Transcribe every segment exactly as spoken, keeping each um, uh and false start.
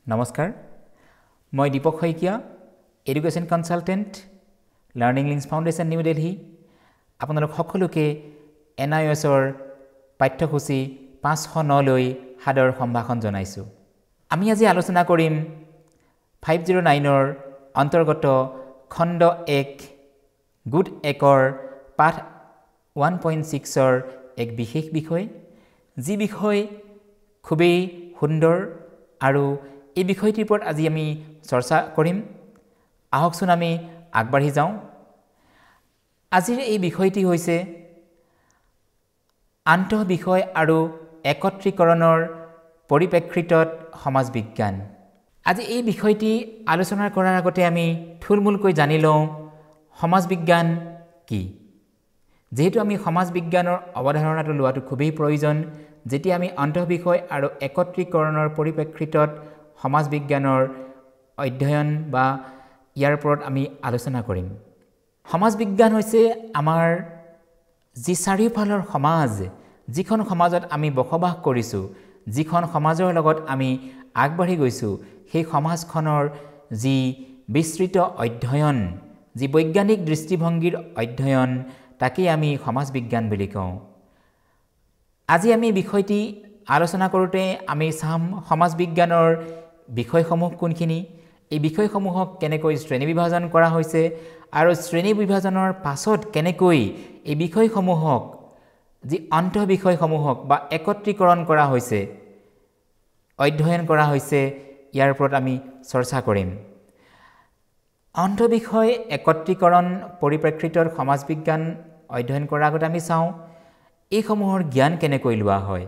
নমস্কাৰ মই Deepak Saikia education consultant learning links foundation new Delhi আপোনালোক সকলোকে এন আই এছৰ পাঠ্যসূচী পাঁচশ ন লৈ সাদৰ সম্ভাষণ জনাইছোঁ। আমি আজি আলোচনা কৰিম ফাইভ জিৰ' নাইনৰ অন্তৰ্গত খণ্ড এক গুড একৰ পাঠ ওৱান পইণ্ট ছিক্সৰ এক বিশেষ বিষয়, যি বিষয় খুবেই সুন্দৰ আৰু এই বিষয়টিৰ ওপৰত আজি আমি চৰ্চা কৰিম। আহকচোন আমি আগবাঢ়ি যাওঁ। আজিৰ এই বিষয়টি হৈছে আন্তঃ বিষয় আৰু একত্ৰীকৰণৰ পৰিপ্ৰেক্ষিতত সমাজ বিজ্ঞান। আজি এই বিষয়টি আলোচনা কৰাৰ আগতে আমি থুলমূলকৈ জানি লওঁ সমাজ বিজ্ঞান কি। যেহেতু আমি সমাজ বিজ্ঞানৰ অৱধাৰণাটো লোৱাটো খুবেই প্ৰয়োজন, যেতিয়া আমি আন্তঃ বিষয় আৰু একত্ৰীকৰণৰ পৰিপ্ৰেক্ষিতত সমাজ বিজ্ঞানৰ অধ্যয়ন বা ইয়াৰ ওপৰত আমি আলোচনা কৰিম। সমাজ বিজ্ঞান হৈছে আমাৰ যি চাৰিওফালৰ সমাজ, যিখন সমাজত আমি বসবাস কৰিছোঁ, যিখন সমাজৰ লগত আমি আগবাঢ়ি গৈছোঁ, সেই সমাজখনৰ যি বিস্তৃত অধ্যয়ন, যি বৈজ্ঞানিক দৃষ্টিভংগীৰ অধ্যয়ন, তাকেই আমি সমাজ বিজ্ঞান বুলি কওঁ। আজি আমি বিষয়টি আলোচনা কৰোঁতে আমি চাম সমাজ বিজ্ঞানৰ বিষয়সমূহ কোনখিনি, এই বিষয়সমূহক কেনেকৈ শ্ৰেণী বিভাজন কৰা হৈছে আৰু শ্ৰেণী বিভাজনৰ পাছত কেনেকৈ এই বিষয়সমূহক যি আন্তঃ বিষয়সমূহক বা একত্ৰীকৰণ কৰা হৈছে, অধ্যয়ন কৰা হৈছে, ইয়াৰ ওপৰত আমি চৰ্চা কৰিম। আন্তঃ বিষয় একত্ৰীকৰণ পৰিপ্ৰেক্ষিতত সমাজ বিজ্ঞান অধ্যয়ন কৰাৰ আগতে আমি চাওঁ এইসমূহৰ জ্ঞান কেনেকৈ লোৱা হয়।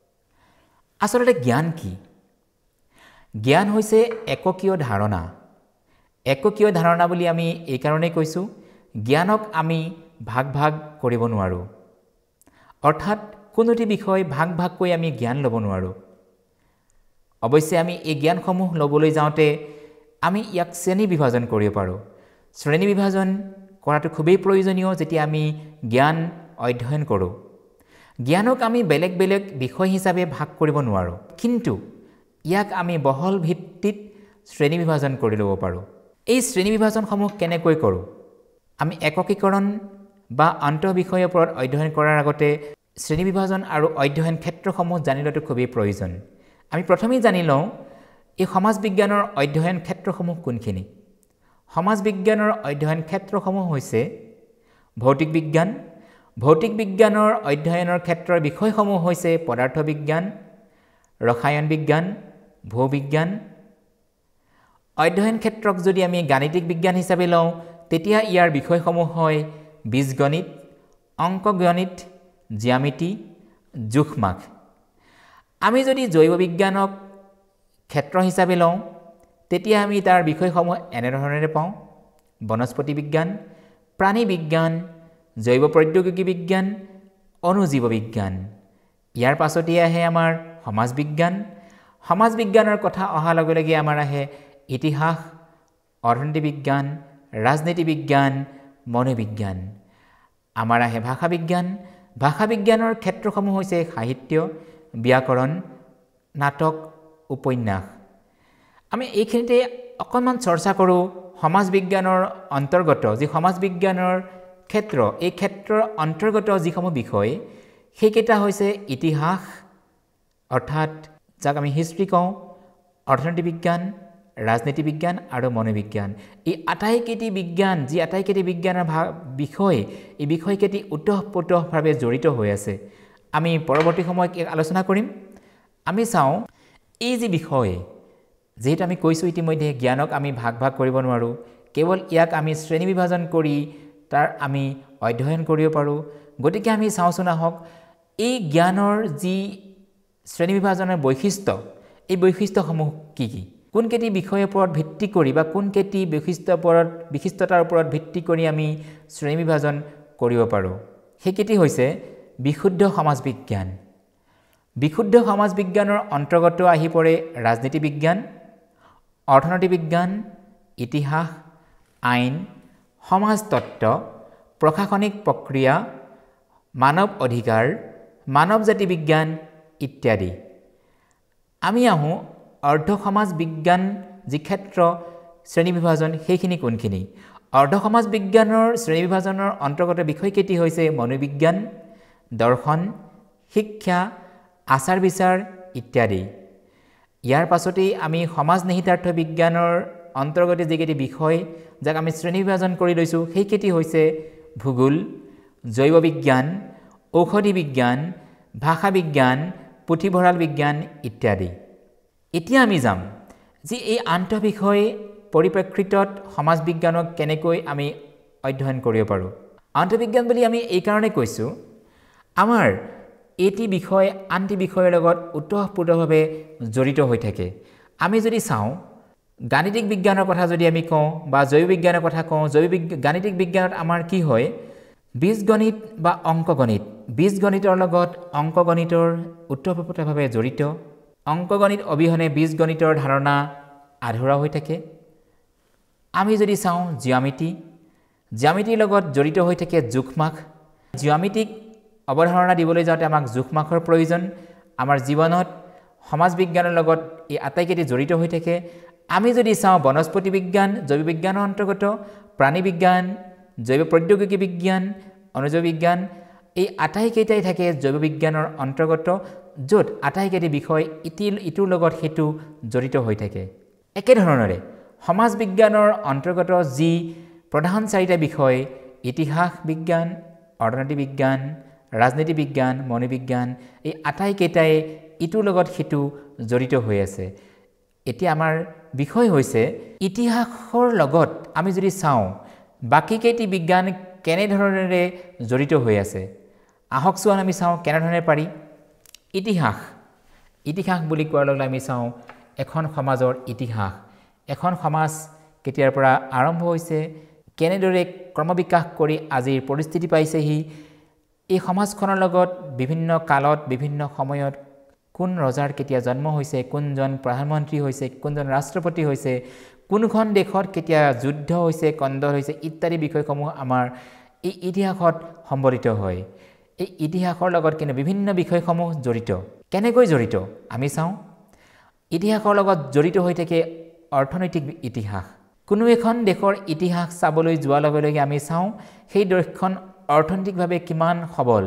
আচলতে জ্ঞান কি? জ্ঞান হৈছে এককীয় ধাৰণা। এককীয় ধাৰণা বুলি আমি এইকাৰণেই কৈছোঁ, জ্ঞানক আমি ভাগ ভাগ কৰিব নোৱাৰোঁ। অৰ্থাৎ কোনোটি বিষয় ভাগ ভাগকৈ আমি জ্ঞান ল'ব নোৱাৰোঁ। অৱশ্যে আমি এই জ্ঞানসমূহ ল'বলৈ যাওঁতে আমি ইয়াক শ্ৰেণী বিভাজন কৰিব পাৰোঁ। শ্ৰেণী বিভাজন কৰাটো খুবেই প্ৰয়োজনীয় যেতিয়া আমি জ্ঞান অধ্যয়ন কৰোঁ। জ্ঞানক আমি বেলেগ বেলেগ বিষয় হিচাপে ভাগ কৰিব নোৱাৰোঁ, কিন্তু ইয়াক আমি বহল ভিত্তিত শ্ৰেণী বিভাজন কৰি ল'ব পাৰোঁ। এই শ্ৰেণী বিভাজনসমূহ কেনেকৈ কৰোঁ? আমি একীকৰণ বা আন্তঃ বিষয়ৰ ওপৰত অধ্যয়ন কৰাৰ আগতে শ্ৰেণী বিভাজন আৰু অধ্যয়ন ক্ষেত্ৰসমূহ জানি লোৱাটো খুবেই প্ৰয়োজন। আমি প্ৰথমেই জানি লওঁ এই সমাজ বিজ্ঞানৰ অধ্যয়ন ক্ষেত্ৰসমূহ কোনখিনি। সমাজ বিজ্ঞানৰ অধ্যয়ন ক্ষেত্ৰসমূহ হৈছে ভৌতিক বিজ্ঞান। ভৌতিক বিজ্ঞানৰ অধ্যয়নৰ ক্ষেত্ৰৰ বিষয়সমূহ হৈছে পদাৰ্থ বিজ্ঞান, ৰসায়ন বিজ্ঞান, ভূবিজ্ঞান। অধ্যয়ন ক্ষেত্ৰক যদি আমি গাণিতিক বিজ্ঞান হিচাপে লওঁ, তেতিয়া ইয়াৰ বিষয়সমূহ হয় বীজগণিত, অংকগণিত, জ্যামিতি, জোখমাখ। আমি যদি জৈৱ বিজ্ঞানক ক্ষেত্ৰ হিচাপে লওঁ, তেতিয়া আমি তাৰ বিষয়সমূহ এনেধৰণেৰে পাওঁ: বনস্পতি বিজ্ঞান, প্ৰাণী বিজ্ঞান, জৈৱ প্ৰৌদ্যোগিকী বিজ্ঞান, অণুজীৱ বিজ্ঞান। ইয়াৰ পাছতেই আহে আমাৰ সমাজ বিজ্ঞান। সমাজ বিজ্ঞানৰ কথা অহাৰ লগে লগে আমাৰ আহে ইতিহাস, অৰ্থনীতি বিজ্ঞান, ৰাজনীতি বিজ্ঞান, মনোবিজ্ঞান। আমাৰ আহে ভাষা বিজ্ঞান। ভাষা বিজ্ঞানৰ ক্ষেত্ৰসমূহ হৈছে সাহিত্য, ব্যাকৰণ, নাটক, উপন্যাস। আমি এইখিনিতে অকণমান চৰ্চা কৰোঁ সমাজ বিজ্ঞানৰ অন্তৰ্গত যি সমাজ বিজ্ঞানৰ ক্ষেত্ৰ, এই ক্ষেত্ৰৰ অন্তৰ্গত যিসমূহ বিষয়, সেইকেইটা হৈছে ইতিহাস, অৰ্থাৎ যাক আমি হিষ্ট্ৰী কওঁ, অৰ্থনীতি বিজ্ঞান, ৰাজনীতি বিজ্ঞান আৰু মনোবিজ্ঞান। এই আটাইকেইটি বিজ্ঞান, যি আটাইকেইটি বিজ্ঞানৰ ভা বিষয়, এই বিষয়কেইটি ওতঃপ্ৰোতঃভাৱে জড়িত হৈ আছে। আমি পৰৱৰ্তী সময়ত আলোচনা কৰিম। আমি চাওঁ এই যি বিষয়, যিহেতু আমি কৈছোঁ ইতিমধ্যে জ্ঞানক আমি ভাগ ভাগ কৰিব নোৱাৰোঁ, কেৱল ইয়াক আমি শ্ৰেণী বিভাজন কৰি তাৰ আমি অধ্যয়ন কৰিব পাৰোঁ। গতিকে আমি চাওঁচোন আহক এই জ্ঞানৰ যি শ্ৰেণী বিভাজনৰ বৈশিষ্ট্য, এই বৈশিষ্ট্যসমূহ কি কি, কোনকেইটি বিষয়ৰ ওপৰত ভিত্তি কৰি বা কোনকেইটি বৈশিষ্ট্যৰ ওপৰত বিশিষ্টতাৰ ওপৰত ভিত্তি কৰি আমি শ্ৰেণী বিভাজন কৰিব পাৰোঁ। সেইকেইটি হৈছে বিশুদ্ধ সমাজ বিজ্ঞান। বিশুদ্ধ সমাজ বিজ্ঞানৰ অন্তৰ্গত আহি পৰে ৰাজনীতি বিজ্ঞান, অৰ্থনীতি বিজ্ঞান, ইতিহাস, আইন, সমাজতত্ত্ব, প্ৰশাসনিক প্ৰক্ৰিয়া, মানৱ অধিকাৰ, মানৱ জাতি বিজ্ঞান ইত্যাদি। আমি আহোঁ অৰ্ধ সমাজ বিজ্ঞান যি ক্ষেত্ৰ শ্ৰেণী বিভাজন সেইখিনি কোনখিনি অৰ্ধ সমাজ বিজ্ঞানৰ শ্ৰেণী বিভাজনৰ অন্তৰ্গত বিষয় কেইটি হৈছে মনোবিজ্ঞান দৰ্শন শিক্ষা আচাৰ বিচাৰ ইত্যাদি ইয়াৰ পাছতেই আমি সমাজ নিহিতাৰ্থ বিজ্ঞানৰ অন্তৰ্গত যিকেইটি বিষয় যাক আমি শ্ৰেণী বিভাজন কৰি লৈছোঁ সেইকেইটি হৈছে ভূগোল জৈৱ বিজ্ঞান ঔষধি বিজ্ঞান ভাষা বিজ্ঞান পুথিভঁৰাল বিজ্ঞান ইত্যাদি এতিয়া আমি যাম যে এই আন্তঃবিষয় পৰিপ্ৰেক্ষিতত সমাজ বিজ্ঞানক কেনেকৈ আমি অধ্যয়ন কৰিব পাৰোঁ আন্তঃবিজ্ঞান বুলি আমি এই কাৰণে কৈছোঁ আমাৰ এটি বিষয় আনটি বিষয়ৰ লগত ওতঃপ্ৰোতভাৱে জড়িত হৈ থাকে আমি যদি চাওঁ গাণিতিক বিজ্ঞানৰ কথা যদি আমি কওঁ বা জৈৱ বিজ্ঞানৰ কথা কওঁ জৈৱ গাণিতিক বিজ্ঞানত আমাৰ কি হয় বীজগণিত বা অংকগণিত বীজগণিতৰ লগত অংকগণিতৰ ওতঃপ্ৰোতভাৱে জড়িত অংকগণিত অবিহনে বীজগণিতৰ ধাৰণা আধৰুৱা হৈ থাকে আমি যদি চাওঁ জ্যামিতি জ্যামিতিৰ লগত জড়িত হৈ থাকে জোখমাখ জ্যামিতিক অৱধাৰণা দিবলৈ যাওঁতে আমাক জোখমাখৰ প্ৰয়োজন আমাৰ জীৱনত সমাজ বিজ্ঞানৰ লগত এই আটাইকেইটি জড়িত হৈ থাকে আমি যদি চাওঁ বনস্পতি বিজ্ঞান জৈৱ বিজ্ঞানৰ অন্তৰ্গত প্ৰাণী বিজ্ঞান জৈৱ প্ৰৌদ্যোগিকী বিজ্ঞান অনুজীৱ বিজ্ঞান এই আটাইকেইটাই থাকে জৈৱ বিজ্ঞানৰ অন্তৰ্গত য'ত আটাইকেইটি বিষয় ইটি ইটোৰ লগত সেইটো জড়িত হৈ থাকে একেধৰণৰে সমাজ বিজ্ঞানৰ অন্তৰ্গত যি প্ৰধান চাৰিটা বিষয় ইতিহাস বিজ্ঞান অৰ্থনীতি বিজ্ঞান ৰাজনীতি বিজ্ঞান মনোবিজ্ঞান এই আটাইকেইটাই ইটোৰ লগত সেইটো জড়িত হৈ আছে এতিয়া আমাৰ বিষয় হৈছে ইতিহাসৰ লগত আমি যদি চাওঁ বাকী কেইটি বিজ্ঞান কেনেধৰণেৰে জড়িত হৈ আছে আহক চোৱা আমি চাওঁ কেনেধৰণে পাৰি ইতিহাস ইতিহাস বুলি কোৱাৰ লগে আমি চাওঁ এখন সমাজৰ ইতিহাস এখন সমাজ কেতিয়াৰ পৰা আৰম্ভ হৈছে কেনেদৰে ক্ৰমবিকাশ কৰি আজিৰ পৰিস্থিতি পাইছেহি এই সমাজখনৰ লগত বিভিন্ন কালত বিভিন্ন সময়ত কোন ৰজাৰ কেতিয়া জন্ম হৈছে কোনজন প্ৰধানমন্ত্ৰী হৈছে কোনজন ৰাষ্ট্ৰপতি হৈছে কোনখন দেশত কেতিয়া যুদ্ধ হৈছে কন্দল হৈছে ইত্যাদি বিষয়সমূহ আমাৰ এই ইতিহাসত সম্বলিত হয় এই ইতিহাসৰ লগত কিন্তু বিভিন্ন বিষয়সমূহ জড়িত কেনেকৈ জড়িত আমি চাওঁ ইতিহাসৰ লগত জড়িত হৈ থাকে অৰ্থনৈতিক ইতিহাস কোনো এখন দেশৰ ইতিহাস চাবলৈ যোৱাৰ লগে লগে আমি চাওঁ সেই দেশখন অৰ্থনৈতিকভাৱে কিমান সবল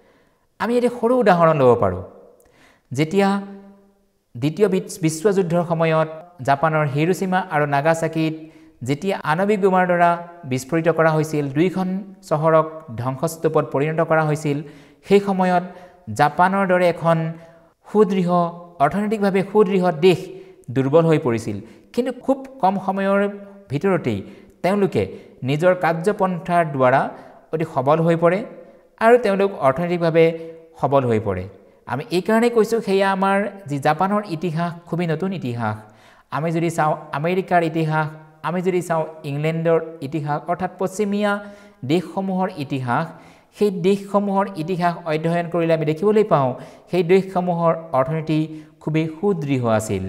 আমি এটা সৰু উদাহৰণ ল'ব পাৰোঁ যেতিয়া দ্বিতীয় বিশ্বযুদ্ধৰ সময়ত জাপানৰ হিৰোশ্বিমা আৰু নাগাসাকিত যেতিয়া আণৱিক বোমাৰ দ্বাৰা বিস্ফোৰিত কৰা হৈছিল দুইখন চহৰক ধ্বংসস্তূপত পৰিণত কৰা হৈছিল সেই সময়ত জাপানৰ দৰে এখন সুদৃঢ় অৰ্থনৈতিকভাৱে সুদৃঢ় দেশ দুৰ্বল হৈ পৰিছিল কিন্তু খুব কম সময়ৰ ভিতৰতেই তেওঁলোকে নিজৰ কাৰ্যপন্থাৰ দ্বাৰা অতি সবল হৈ পৰে আৰু তেওঁলোক অৰ্থনৈতিকভাৱে সবল হৈ পৰে আমি এই কাৰণে কৈছোঁ সেয়া আমাৰ যি জাপানৰ ইতিহাস খুবেই নতুন ইতিহাস আমি যদি চাওঁ আমেৰিকাৰ ইতিহাস আমি যদি চাওঁ ইংলেণ্ডৰ ইতিহাস অৰ্থাৎ পশ্চিমীয়া দেশসমূহৰ ইতিহাস সেই দেশসমূহৰ ইতিহাস অধ্যয়ন কৰিলে আমি দেখিবলৈ পাওঁ সেই দেশসমূহৰ অৰ্থনীতি খুবেই সুদৃঢ় আছিল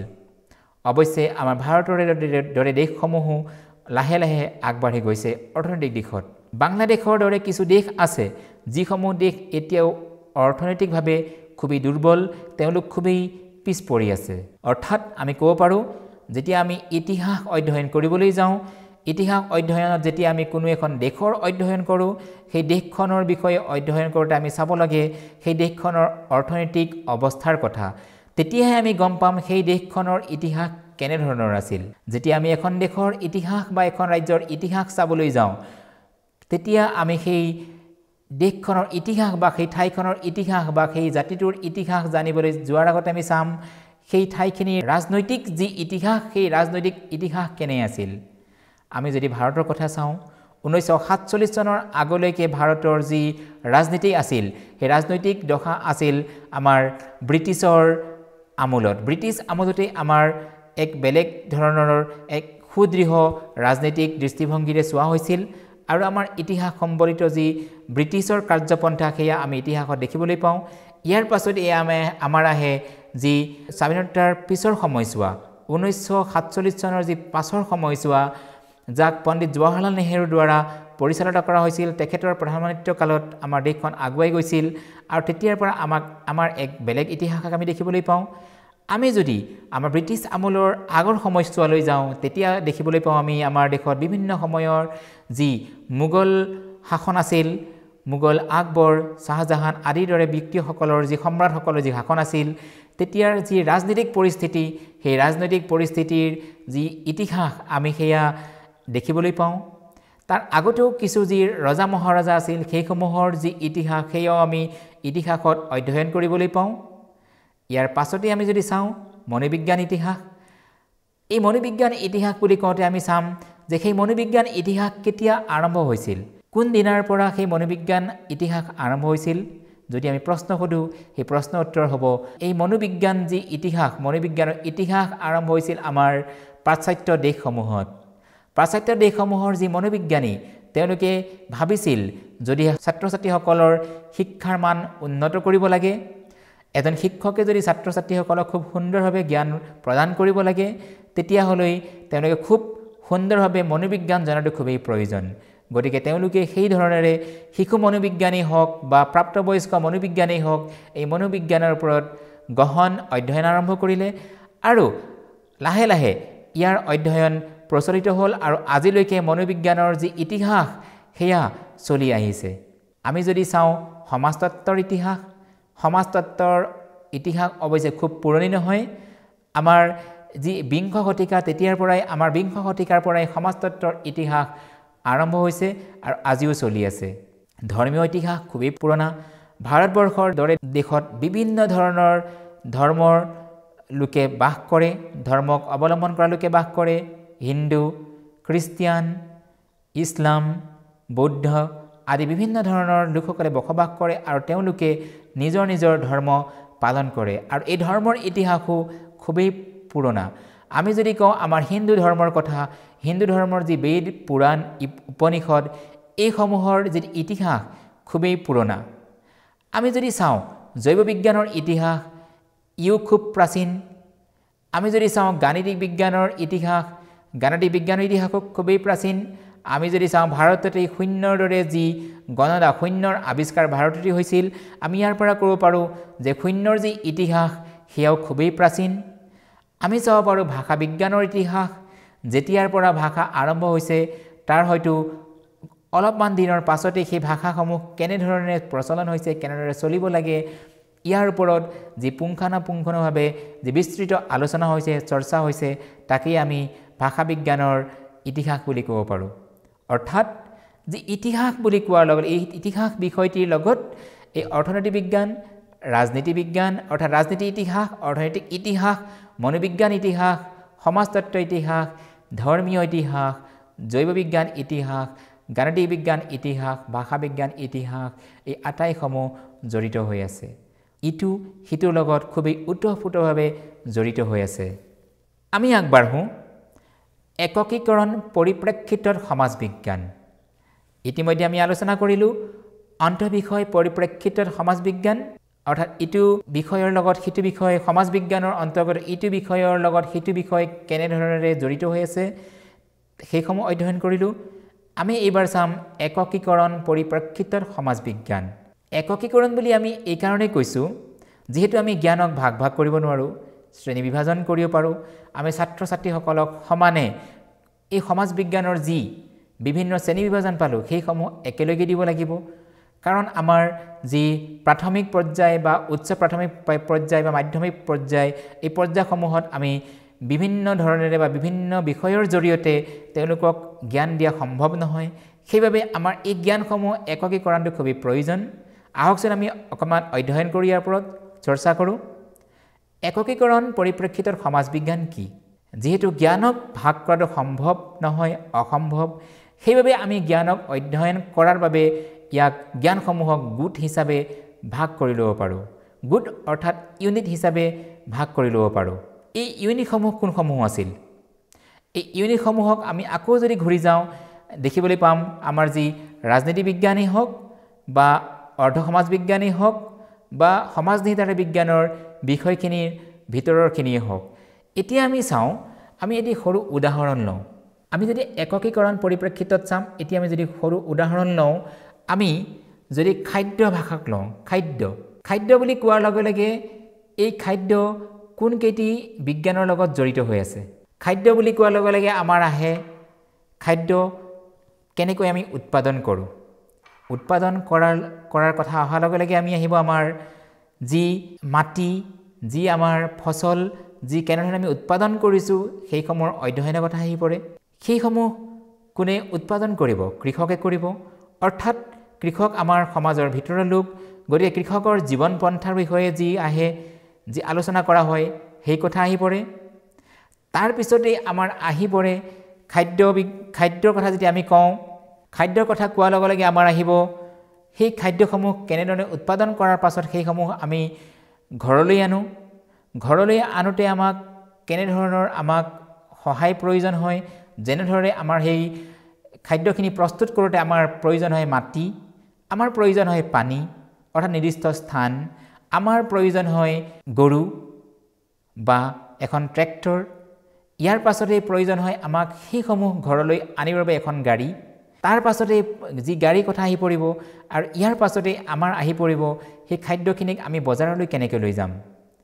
অৱশ্যে আমাৰ ভাৰতৰ দৰে দেশসমূহো লাহে লাহে আগবাঢ়ি গৈছে অৰ্থনৈতিক দিশত বাংলাদেশৰ দৰে কিছু দেশ আছে যিসমূহ দেশ এতিয়াও অৰ্থনৈতিকভাৱে খুবেই দুৰ্বল তেওঁলোক খুবেই পিছ পৰি আছে অৰ্থাৎ আমি ক'ব পাৰোঁ যেতিয়া আমি ইতিহাস অধ্যয়ন কৰিবলৈ যাওঁ ইতিহাস অধ্যয়নত যেতিয়া আমি কোনো এখন দেশৰ অধ্যয়ন কৰোঁ সেই দেশখনৰ বিষয়ে অধ্যয়ন কৰোঁতে আমি চাব লাগে সেই দেশখনৰ অৰ্থনৈতিক অৱস্থাৰ কথা তেতিয়াহে আমি গম পাম সেই দেশখনৰ ইতিহাস কেনেধৰণৰ আছিল যেতিয়া আমি এখন দেশৰ ইতিহাস বা এখন ৰাজ্যৰ ইতিহাস চাবলৈ যাওঁ তেতিয়া আমি সেই দেশখনৰ ইতিহাস বা সেই ঠাইখনৰ ইতিহাস বা সেই জাতিটোৰ ইতিহাস জানিবলৈ যোৱাৰ আগতে আমি চাম সেই ঠাইখিনিৰ ৰাজনৈতিক যি ইতিহাস সেই ৰাজনৈতিক ইতিহাস কেনে আছিল আমি যদি ভাৰতৰ কথা চাওঁ ঊনৈছশ সাতচল্লিছ চনৰ আগলৈকে ভাৰতৰ যি ৰাজনীতি আছিল সেই ৰাজনৈতিক দশা আছিল আমাৰ ব্ৰিটিছৰ আমোলত ব্ৰিটিছ আমোলতে আমাৰ এক বেলেগ ধৰণৰ এক সুদৃঢ় ৰাজনৈতিক দৃষ্টিভংগীৰে চোৱা হৈছিল আৰু আমাৰ ইতিহাস সম্বলিত যি ব্ৰিটিছৰ কাৰ্যপন্থা সেয়া আমি ইতিহাসত দেখিবলৈ পাওঁ ইয়াৰ পাছত এয়া আমাৰ আহে যি স্বাধীনতাৰ পিছৰ সময়ছোৱা ঊনৈছশ সাতচল্লিছ চনৰ যি পাছৰ সময়ছোৱা যাক পণ্ডিত জৱাহৰলাল নেহৰুৰ দ্বাৰা পৰিচালিত কৰা হৈছিল তেখেতৰ প্ৰধানমন্ত্ৰীত্ব কালত আমাৰ দেশখন আগুৱাই গৈছিল আৰু তেতিয়াৰ পৰা আমাক আমাৰ এক বেলেগ ইতিহাস আমি দেখিবলৈ পাওঁ আমি যদি আমাৰ ব্ৰিটিছ আমলৰ আগৰ সময়ছোৱালৈ যাওঁ তেতিয়া দেখিবলৈ পাওঁ আমি আমাৰ দেশত বিভিন্ন সময়ৰ যি মোগল শাসন আছিল মোগল আকবৰ শাহজাহান আদিৰ দৰে ব্যক্তিসকলৰ যি সম্ৰাটসকলৰ যি শাসন আছিল তেতিয়াৰ যি ৰাজনৈতিক পৰিস্থিতি সেই ৰাজনৈতিক পৰিস্থিতিৰ যি ইতিহাস আমি সেয়া দেখিবলৈ পাওঁ তাৰ আগতেও কিছু যি ৰজা মহাৰজা আছিল সেইসমূহৰ যি ইতিহাস সেয়াও আমি ইতিহাসত অধ্যয়ন কৰিবলৈ পাওঁ ইয়াৰ পাছতে আমি যদি চাওঁ মনোবিজ্ঞান ইতিহাস এই মনোবিজ্ঞান ইতিহাস বুলি কওঁতে আমি চাম যে সেই মনোবিজ্ঞান ইতিহাস কেতিয়া আৰম্ভ হৈছিল কোন দিনাৰ পৰা সেই মনোবিজ্ঞান ইতিহাস আৰম্ভ হৈছিল যদি আমি প্ৰশ্ন সোধো সেই প্ৰশ্নৰ উত্তৰ হ'ব এই মনোবিজ্ঞান যি ইতিহাস মনোবিজ্ঞানৰ ইতিহাস আৰম্ভ হৈছিল আমাৰ পাশ্চাত্য দেশসমূহত পাশ্চাত্য দেশসমূহৰ যি মনোবিজ্ঞানী তেওঁলোকে ভাবিছিল যদি ছাত্ৰ ছাত্ৰীসকলৰ শিক্ষাৰ মান উন্নত কৰিব লাগে এজন শিক্ষকে যদি ছাত্ৰ ছাত্ৰীসকলক খুব সুন্দৰভাৱে জ্ঞান প্ৰদান কৰিব লাগে তেতিয়াহ'লে তেওঁলোকে খুব সুন্দৰভাৱে মনোবিজ্ঞান জনাটো খুবেই প্ৰয়োজন গতিকে তেওঁলোকে সেই ধৰণেৰে শিশু মনোবিজ্ঞানী হওক বা প্ৰাপ্তবয়স্ক মনোবিজ্ঞানী হওক এই মনোবিজ্ঞানৰ ওপৰত গহন অধ্যয়ন আৰম্ভ কৰিলে আৰু লাহে লাহে ইয়াৰ অধ্যয়ন প্ৰচলিত হ'ল আৰু আজিলৈকে মনোবিজ্ঞানৰ যি ইতিহাস সেয়া চলি আহিছে আমি যদি চাওঁ সমাজতত্ত্বৰ ইতিহাস সমাজতত্ত্বৰ ইতিহাস অৱশ্যে খুব পুৰণি নহয় আমাৰ যি বিংশ শতিকা তেতিয়াৰ পৰাই আমাৰ বিংশ শতিকাৰ পৰাই সমাজতত্ত্বৰ ইতিহাস আৰম্ভ হৈছে আৰু আজিও চলি আছে ধৰ্মীয় ইতিহাস খুবেই পুৰণা ভাৰতবৰ্ষৰ দৰে দেশত বিভিন্ন ধৰণৰ ধৰ্মৰ লোকে বাস কৰে ধৰ্মক অৱলম্বন কৰা লোকে বাস কৰে হিন্দু খ্ৰীষ্টিয়ান ইছলাম বৌদ্ধ আদি বিভিন্ন ধৰণৰ লোকসকলে বসবাস কৰে আৰু তেওঁলোকে নিজৰ নিজৰ ধৰ্ম পালন কৰে আৰু এই ধৰ্মৰ ইতিহাসো খুবেই পুৰণা আমি যদি কওঁ আমাৰ হিন্দু ধৰ্মৰ কথা হিন্দু ধৰ্মৰ যি বেদ পুৰাণ উপনিষদ এইসমূহৰ যি ইতিহাস খুবেই পুৰণা আমি যদি চাওঁ জৈৱ বিজ্ঞানৰ ইতিহাস ইও খুব প্ৰাচীন আমি যদি চাওঁ গাণিতিক বিজ্ঞানৰ ইতিহাস গাণিতিক বিজ্ঞানৰ ইতিহাসো খুবেই প্ৰাচীন আমি যদি চাওঁ ভাৰততে শূন্যৰ দৰে যি গণনা শূন্যৰ আৱিষ্কাৰ ভাৰততে হৈছিল আমি ইয়াৰ পৰা ক'ব পাৰোঁ যে শূন্যৰ যি ইতিহাস সেয়াও খুবেই প্ৰাচীন আমি চাব পাৰোঁ ভাষা বিজ্ঞানৰ ইতিহাস যেতিয়াৰ পৰা ভাষা আৰম্ভ হৈছে তাৰ হয়তো অলপমান দিনৰ পাছতে সেই ভাষাসমূহ কেনেধৰণে প্ৰচলন হৈছে কেনেদৰে চলিব লাগে ইয়াৰ ওপৰত যি পুংখানুপুংখভাৱে যি বিস্তৃত আলোচনা হৈছে চৰ্চা হৈছে তাকেই আমি ভাষা বিজ্ঞানৰ ইতিহাস বুলি ক'ব পাৰোঁ অৰ্থাৎ যি ইতিহাস বুলি কোৱাৰ লগত এই ইতিহাস বিষয়টিৰ লগত এই অৰ্থনীতি বিজ্ঞান ৰাজনীতি বিজ্ঞান অৰ্থাৎ ৰাজনীতি ইতিহাস অৰ্থনৈতিক ইতিহাস মনোবিজ্ঞান ইতিহাস সমাজতত্ত্ব ইতিহাস ধৰ্মীয় ইতিহাস জৈৱ বিজ্ঞান ইতিহাস গাণিতিক বিজ্ঞান ইতিহাস ভাষা বিজ্ঞান ইতিহাস এই আটাইসমূহ জড়িত হৈ আছে ইটো সিটোৰ লগত খুবেই ওতঃপ্ৰোতভাৱে জড়িত হৈ আছে আমি আগবাঢ়োঁ এককীকৰণ পৰিপ্ৰেক্ষিতত সমাজ বিজ্ঞান ইতিমধ্যে আমি আলোচনা কৰিলোঁ অন্তঃবিষয় পৰিপ্ৰেক্ষিতত সমাজ বিজ্ঞান অৰ্থাৎ ইটো বিষয়ৰ লগত সিটো বিষয় সমাজ বিজ্ঞানৰ অন্তৰ্গত ইটো বিষয়ৰ লগত সিটো বিষয় কেনেধৰণেৰে জড়িত হৈ আছে সেইসমূহ অধ্যয়ন কৰিলোঁ আমি এইবাৰ চাম এককীকৰণ পৰিপ্ৰেক্ষিতত সমাজ বিজ্ঞান এককীকৰণ বুলি আমি এই কাৰণেই কৈছোঁ যিহেতু আমি জ্ঞানক ভাগ ভাগ কৰিব নোৱাৰোঁ শ্ৰেণী বিভাজন কৰিব পাৰোঁ আমি ছাত্ৰ ছাত্ৰীসকলক সমানে এই সমাজ বিজ্ঞানৰ যি বিভিন্ন শ্ৰেণী বিভাজন পালোঁ সেইসমূহ একেলগে দিব লাগিব কাৰণ আমাৰ যি প্ৰাথমিক পৰ্যায় বা উচ্চ প্ৰাথমিক পৰ্যায় বা মাধ্যমিক পৰ্যায় এই পৰ্যায়সমূহত আমি বিভিন্ন ধৰণেৰে বা বিভিন্ন বিষয়ৰ জৰিয়তে তেওঁলোকক জ্ঞান দিয়া সম্ভৱ নহয় সেইবাবে আমাৰ এই জ্ঞানসমূহ এককীকৰণটো খুবেই প্ৰয়োজন আহকচোন আমি অকণমান অধ্যয়ন কৰি ইয়াৰ ওপৰত চৰ্চা কৰোঁ এককীকৰণ পৰিপ্ৰেক্ষিতত সমাজ বিজ্ঞান কি যেহেতু জ্ঞানক ভাগ কৰাটো সম্ভৱ নহয় অসম্ভৱ সেইবাবে আমি জ্ঞানক অধ্যয়ন কৰাৰ বাবে ইয়াক জ্ঞানসমূহক গোট হিচাপে ভাগ কৰি ল'ব পাৰোঁ গোট অৰ্থাৎ ইউনিট হিচাপে ভাগ কৰি ল'ব পাৰোঁ এই ইউনিটসমূহ কোনসমূহ আছিল এই ইউনিটসমূহক আমি আকৌ যদি ঘূৰি যাওঁ দেখিবলৈ পাম আমাৰ যি ৰাজনীতি বিজ্ঞানেই হওক বা অৰ্ধ সমাজ বিজ্ঞানেই হওক বা সমাজ নিৰ্ধাৰণ বিজ্ঞানৰ বিষয়খিনিৰ ভিতৰৰখিনিয়ে হওক এতিয়া আমি চাওঁ আমি এটি সৰু উদাহৰণ লওঁ আমি যদি এককীকৰণ পৰিপ্ৰেক্ষিতত চাম এতিয়া আমি যদি সৰু উদাহৰণ লওঁ আমি যদি খাদ্য ভাষাক লওঁ খাদ্য খাদ্য বুলি কোৱাৰ লগে লগে এই খাদ্য কোনকেইটি বিজ্ঞানৰ লগত জড়িত হৈ আছে খাদ্য বুলি কোৱাৰ লগে লগে আমাৰ আহে খাদ্য কেনেকৈ আমি উৎপাদন কৰোঁ উৎপাদন কৰাৰ কৰাৰ কথা অহাৰ লগে লগে আমি আহিব আমাৰ যি মাটি যি আমাৰ ফসল যি কেনেধৰণে আমি উৎপাদন কৰিছোঁ সেইসমূহৰ অধ্যয়নৰ কথা আহি পৰে সেইসমূহ কোনে উৎপাদন কৰিব কৃষকে কৰিব অৰ্থাৎ কৃষক আমাৰ সমাজৰ ভিতৰৰ লোক গতিকে কৃষকৰ জীৱন পন্থাৰ বিষয়ে যি আহে যি আলোচনা কৰা হয় সেই কথা আহি পৰে তাৰ পিছতে আমাৰ আহি পৰে খাদ্য খাদ্যৰ কথা যেতিয়া আমি কওঁ খাদ্যৰ কথা কোৱাৰ লগে লগে আমাৰ আহিব সেই খাদ্যসমূহ কেনেদৰে উৎপাদন কৰাৰ পাছত সেইসমূহ আমি ঘৰলৈ আনো ঘৰলৈ আনোতে আমাক কেনেধৰণৰ আমাক সহায় প্ৰয়োজন হয় যেনেদৰে আমাৰ সেই খাদ্যখিনি প্ৰস্তুত কৰোঁতে আমাৰ প্ৰয়োজন হয় মাটি আমাৰ প্ৰয়োজন হয় পানী অৰ্থাৎ নিৰ্দিষ্ট স্থান আমাৰ প্ৰয়োজন হয় গৰু বা এখন ট্ৰেক্টৰ ইয়াৰ পাছতে প্ৰয়োজন হয় আমাক সেইসমূহ ঘৰলৈ আনিবৰ বাবে এখন গাড়ী তাৰ পাছতে যি গাড়ী কথা আহি পৰিব আৰু ইয়াৰ পাছতে আমাৰ আহি পৰিব সেই খাদ্যখিনিক আমি বজাৰলৈ কেনেকৈ লৈ যাম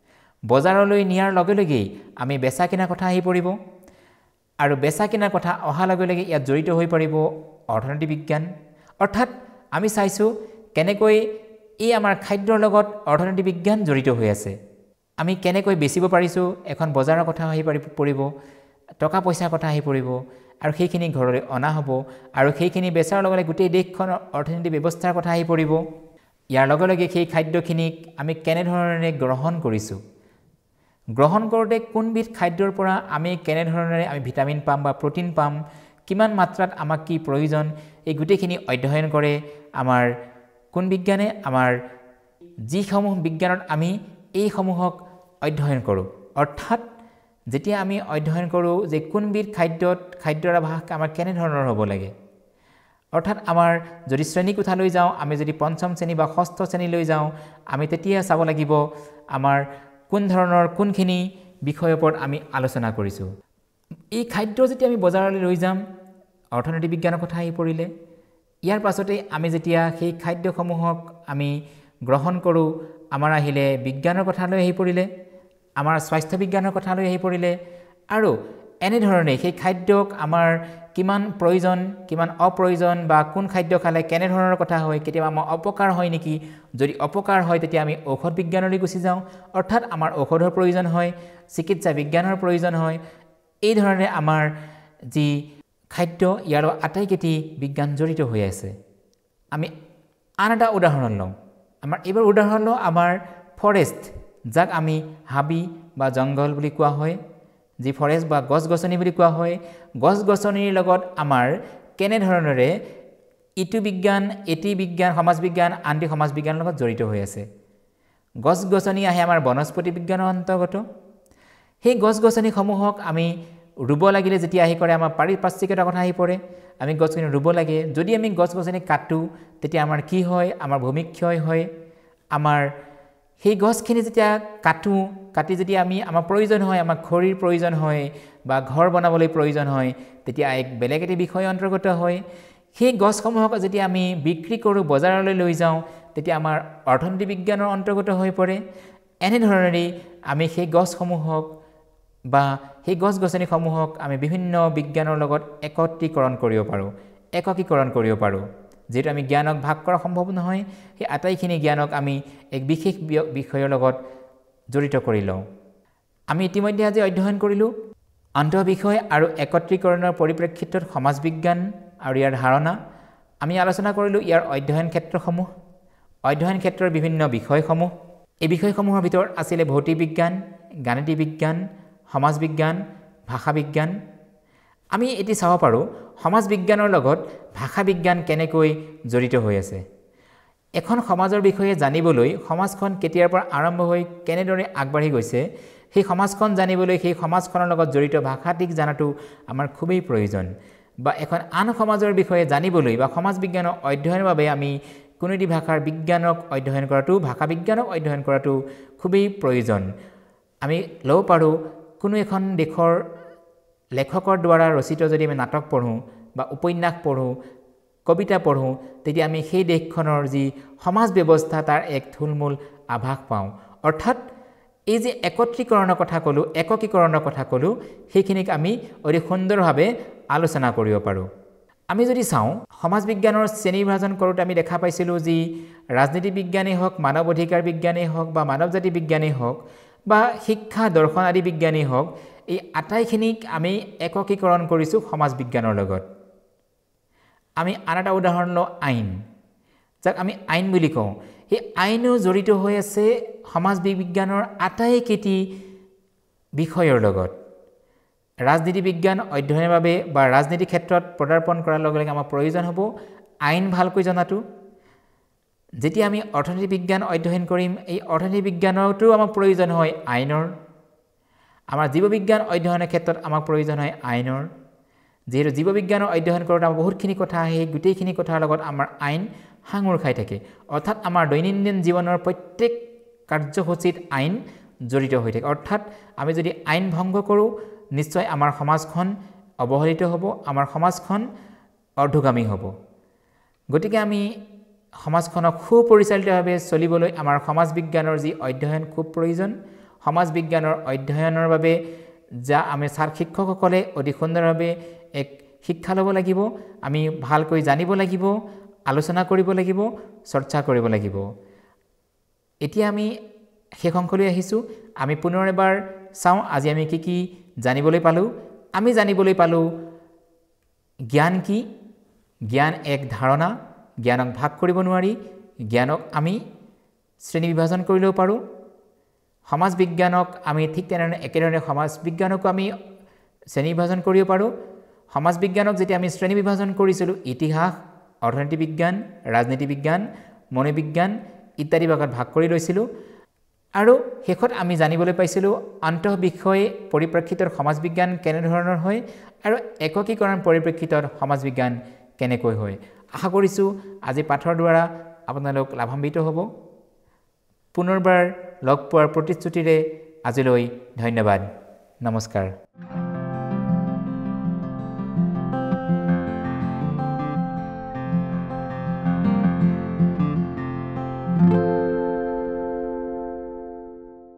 বজাৰলৈ নিয়াৰ লগে লগেই আমি বেচা কিনাৰ কথা আহি পৰিব আৰু বেচা কিনাৰ কথা অহাৰ লগে লগে ইয়াত জড়িত হৈ পৰিব অৰ্থনীতি বিজ্ঞান অৰ্থাৎ আমি চাইছোঁ কেনেকৈ এই আমাৰ খাদ্যৰ লগত অৰ্থনীতি বিজ্ঞান জড়িত হৈ আছে আমি কেনেকৈ বেচিব পাৰিছোঁ এখন বজাৰৰ কথা আহি পৰিব টকা পইচাৰ কথা আহি পৰিব আৰু সেইখিনি ঘৰলৈ অনা হ'ব আৰু সেইখিনি বেচাৰ লগে লগে গোটেই দেশখনৰ অৰ্থনীতি ব্যৱস্থাৰ কথা আহি পৰিব ইয়াৰ লগে লগে সেই খাদ্যখিনিক আমি কেনেধৰণে গ্ৰহণ কৰিছোঁ গ্ৰহণ কৰোঁতে কোনবিধ খাদ্যৰ পৰা আমি কেনেধৰণেৰে আমি ভিটামিন পাম বা প্ৰটিন পাম কিমান মাত্ৰাত আমাক কি প্ৰয়োজন এই গোটেইখিনি অধ্যয়ন কৰে আমাৰ কোন বিজ্ঞানে আমাৰ যিসমূহ বিজ্ঞানত আমি এইসমূহক অধ্যয়ন কৰোঁ অৰ্থাৎ যেতিয়া আমি অধ্যয়ন কৰোঁ যে কোনবিধ খাদ্যত খাদ্যৰ আভাস আমাৰ কেনেধৰণৰ হ'ব লাগে অৰ্থাৎ আমাৰ যদি শ্ৰেণী কোঠালৈ যাওঁ আমি যদি পঞ্চম শ্ৰেণী বা ষষ্ঠ শ্ৰেণীলৈ যাওঁ আমি তেতিয়া চাব লাগিব আমাৰ কোন ধৰণৰ কোনখিনি বিষয়ৰ ওপৰত আমি আলোচনা কৰিছোঁ এই খাদ্য যেতিয়া আমি বজাৰলৈ লৈ যাম অৰ্থনীতি বিজ্ঞানৰ কথা আহি পৰিলে ইয়াৰ পাছতে আমি যেতিয়া সেই খাদ্যসমূহক আমি গ্ৰহণ কৰোঁ আমাৰ আহিলে বিজ্ঞানৰ কথালৈ আহি পৰিলে আমাৰ স্বাস্থ্য বিজ্ঞানৰ কথালৈ আহি পৰিলে আৰু এনেধৰণে সেই খাদ্যক আমাৰ কিমান প্ৰয়োজন কিমান অপ্ৰয়োজন বা কোন খাদ্য খালে কেনেধৰণৰ কথা হয় কেতিয়াবা আমাৰ অপকাৰ হয় নেকি যদি অপকাৰ হয় তেতিয়া আমি ঔষধ বিজ্ঞানলৈ গুচি যাওঁ অৰ্থাৎ আমাৰ ঔষধৰ প্ৰয়োজন হয় চিকিৎসা বিজ্ঞানৰ প্ৰয়োজন হয় এই ধৰণে আমাৰ যি খাদ্য ইয়াৰ আটাইকেইটি বিজ্ঞান জড়িত হৈ আছে আমি আন এটা উদাহৰণ লওঁ আমাৰ এইবাৰ উদাহৰণ লওঁ আমাৰ ফৰেষ্ট যাক আমি হাবি বা জংঘল বুলি কোৱা হয় যি ফৰেষ্ট বা গছ গছনি বুলি কোৱা হয় গছ গছনিৰ লগত আমাৰ কেনেধৰণেৰে ইটো বিজ্ঞান এটি বিজ্ঞান সমাজ বিজ্ঞান আনটি সমাজ বিজ্ঞানৰ লগত জড়িত হৈ আছে গছ গছনি আহে আমাৰ বনস্পতি বিজ্ঞানৰ অন্তৰ্গত সেই গছ গছনিসমূহক আমি ৰুব লাগিলে যেতিয়া আহি কৰে আমাৰ পাৰিপাৰ্শ্বিকতাৰ কথা আহি পৰে আমি গছ গছনি ৰুব লাগে যদি আমি গছ গছনি কাটো তেতিয়া আমাৰ কি হয় আমাৰ ভূমিক্ষয় হয় আমাৰ সেই গছখিনি যেতিয়া কাটো কাটি যদি আমি আমাৰ প্ৰয়োজন হয় আমাৰ খৰিৰ প্ৰয়োজন হয় বা ঘৰ বনাবলৈ প্ৰয়োজন হয় তেতিয়া এক বেলেগ এটি বিষয় অন্তৰ্গত হয় সেই গছসমূহক যেতিয়া আমি বিক্ৰী কৰোঁ বজাৰলৈ লৈ যাওঁ তেতিয়া আমাৰ অৰ্থনীতি বিজ্ঞানৰ অন্তৰ্গত হৈ পৰে এনেধৰণেৰে আমি সেই গছসমূহক বা সেই গছ গছনিসমূহক আমি বিভিন্ন বিজ্ঞানৰ লগত একত্ৰীকৰণ কৰিব পাৰোঁ একীকৰণ কৰিব পাৰোঁ যেহেতু আমি জ্ঞানক ভাগ কৰা সম্ভৱ নহয় সেই আটাইখিনি জ্ঞানক আমি এক বিশেষ বিষয়ৰ লগত জড়িত কৰি লওঁ আমি ইতিমধ্যে আজি অধ্যয়ন কৰিলোঁ আন্তঃবিষয় আৰু একত্ৰীকৰণৰ পৰিপ্ৰেক্ষিতত সমাজ বিজ্ঞান আৰু ইয়াৰ ধাৰণা আমি আলোচনা কৰিলোঁ ইয়াৰ অধ্যয়ন ক্ষেত্ৰসমূহ অধ্যয়ন ক্ষেত্ৰৰ বিভিন্ন বিষয়সমূহ এই বিষয়সমূহৰ ভিতৰত আছিলে ভৌতিক বিজ্ঞান গাণিতিক বিজ্ঞান সমাজ বিজ্ঞান ভাষা বিজ্ঞান আমি এটি চাব পাৰোঁ সমাজ বিজ্ঞানৰ লগত ভাষা বিজ্ঞান কেনেকৈ জড়িত হৈ আছে এখন সমাজৰ বিষয়ে জানিবলৈ সমাজখন কেতিয়াৰ পৰা আৰম্ভ হৈ কেনেদৰে আগবাঢ়ি গৈছে সেই সমাজখন জানিবলৈ সেই সমাজখনৰ লগত জড়িত ভাষাটিক জানাটো আমাৰ খুবেই প্ৰয়োজন বা এখন আন সমাজৰ বিষয়ে জানিবলৈ বা সমাজ বিজ্ঞানৰ অধ্যয়নৰ বাবে আমি কোনো এটি ভাষাৰ বিজ্ঞানক অধ্যয়ন কৰাটো ভাষা বিজ্ঞানক অধ্যয়ন কৰাটো খুবেই প্ৰয়োজন আমি ল'ব পাৰোঁ কোনো এখন দেশৰ লেখকৰ দ্বাৰা ৰচিত যদি আমি নাটক পঢ়োঁ বা উপন্যাস পঢ়োঁ কবিতা পঢ়োঁ তেতিয়া আমি সেই দেশখনৰ যি সমাজ ব্যৱস্থা তাৰ এক থুলমূল আভাস পাওঁ অৰ্থাৎ এই যে একত্ৰীকৰণৰ কথা ক'লোঁ, এককীকৰণৰ কথা ক'লোঁ, সেইখিনিক আমি অতি সুন্দৰভাৱে আলোচনা কৰিব পাৰোঁ। আমি যদি চাওঁ সমাজ বিজ্ঞানৰ শ্ৰেণী বিভাজন কৰোঁতে আমি দেখা পাইছিলোঁ যি ৰাজনীতি বিজ্ঞানেই হওক, মানৱ অধিকাৰ বিজ্ঞানেই হওক বা মানৱ জাতি বিজ্ঞানেই হওক বা শিক্ষা দৰ্শন আদি বিজ্ঞানেই হওক, এই আটাইখিনিক আমি এককীকৰণ কৰিছোঁ সমাজ বিজ্ঞানৰ লগত। আমি আন এটা উদাহৰণ লওঁ আইন, যাক আমি আইন বুলি কওঁ। সেই আইনো জড়িত হৈ আছে সমাজ বিজ্ঞানৰ আটাইকেইটি বিষয়ৰ লগত। ৰাজনীতি বিজ্ঞান অধ্যয়নৰ বাবে বা ৰাজনীতি ক্ষেত্ৰত পদাৰ্পণ কৰাৰ লগে লগে আমাৰ প্ৰয়োজন হ'ব আইন ভালকৈ জনাটো। যেতিয়া আমি অৰ্থনীতি বিজ্ঞান অধ্যয়ন কৰিম, এই অৰ্থনীতি বিজ্ঞানতো আমাক প্ৰয়োজন হয় আইনৰ। আমাৰ জীৱবিজ্ঞান অধ্যয়নৰ ক্ষেত্ৰত আমাক প্ৰয়োজন হয় আইনৰ। যিহেতু জীৱবিজ্ঞানৰ অধ্যয়ন কৰোঁতে আমাৰ বহুতখিনি কথা আহে, সেই গোটেইখিনি কথাৰ লগত আমাৰ আইন সাঙুৰ খাই থাকে। অৰ্থাৎ আমাৰ দৈনন্দিন জীৱনৰ প্ৰত্যেক কাৰ্যসূচীত আইন জড়িত হৈ থাকে। অৰ্থাৎ আমি যদি আইন ভংগ কৰোঁ, নিশ্চয় আমাৰ সমাজখন অৱহেলিত হ'ব, আমাৰ সমাজখন অৰ্ধগামী হ'ব। গতিকে আমি সমাজখনক সুপৰিচালিতভাৱে চলিবলৈ আমাৰ সমাজ বিজ্ঞানৰ যি অধ্যয়ন খুব প্ৰয়োজন। সমাজ বিজ্ঞানৰ অধ্যয়নৰ বাবে যা আমি ছাৰ শিক্ষকসকলে অতি সুন্দৰভাৱে এক শিক্ষা ল'ব লাগিব, আমি ভালকৈ জানিব লাগিব, আলোচনা কৰিব লাগিব, চৰ্চা কৰিব লাগিব। এতিয়া আমি শেষ অংশলৈ আহিছোঁ। আমি পুনৰ এবাৰ চাওঁ আজি আমি কি কি জানিবলৈ পালোঁ। আমি জানিবলৈ পালোঁ জ্ঞান কি, জ্ঞান এক ধাৰণা, জ্ঞানক ভাগ কৰিব নোৱাৰি, জ্ঞানক আমি শ্ৰেণী বিভাজন কৰিলেও পাৰোঁ। সমাজ বিজ্ঞানক আমি ঠিক তেনেধৰণে একেধৰণে সমাজ বিজ্ঞানকো আমি শ্ৰেণী বিভাজন কৰিব পাৰোঁ। সমাজ বিজ্ঞানক যেতিয়া আমি শ্ৰেণী বিভাজন কৰিছিলোঁ ইতিহাস, অৰ্থনীতি বিজ্ঞান, ৰাজনীতি বিজ্ঞান, মনোবিজ্ঞান ইত্যাদি ভাগত ভাগ কৰি লৈছিলোঁ। আৰু শেষত আমি জানিবলৈ পাইছিলোঁ আন্তঃবিষয় পৰিপ্ৰেক্ষিতত সমাজ বিজ্ঞান কেনেধৰণৰ হয় আৰু এককীকৰণ পৰিপ্ৰেক্ষিতত সমাজ বিজ্ঞান কেনেকৈ হয়। আশা কৰিছোঁ আজি পাঠৰ দ্বাৰা আপোনালোক লাভান্বিত হ'ব। পুনৰবাৰ লগ পোৱাৰ প্ৰতিশ্ৰুতিৰে আজিলৈ ধন্যবাদ। নমস্কাৰ।